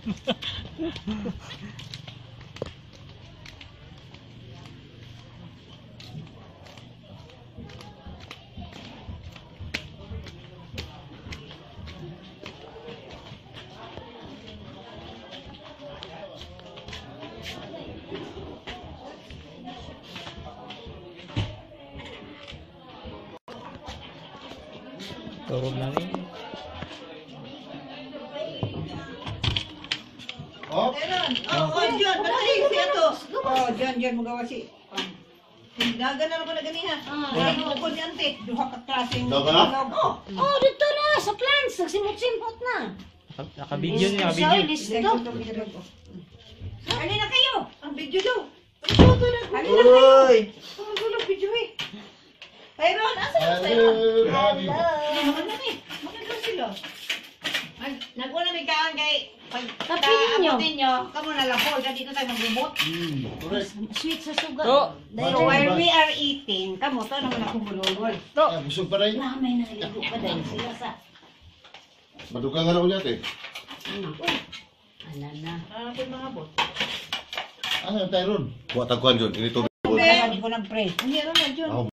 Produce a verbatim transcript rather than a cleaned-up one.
Turun lang eh. Oh? Meron. Oh, oh, John, madali siya to. Oh, John, John, magawa si... Dagan na naman na ganiha. Ay, ko ni ante. Duha ka klaseng... Dagan na? Oh, Oh, dito na, sa plants. Nagsimot-simot na. Naka-video niya, Sorry, naka-video. listo. Hali na kayo. Ang video daw. Ang video daw. Hali na kayo. Uy! Ang gulo video eh. Tyron, asa na Tyron? Hello. Naman na eh. Maganda sila. Mag- Naguna may kaan kay pag Kapilit nyo. kaabutin nyo, kamo na lang po, dito tayo magbubot. Sweet sa suga. Oh. So while we are eating, kamo to naman akong bulol. Ah, busog pa rin. Lamay na ligo pa dahil sila sa... Maduka nga na ulit eh. Ano? Ala na. Ano po yung mga bot? Ano yung Tyron? Buat ang kuhan dyan. Ini tubig. Hindi ko nag-pray. Hindi ron na, John.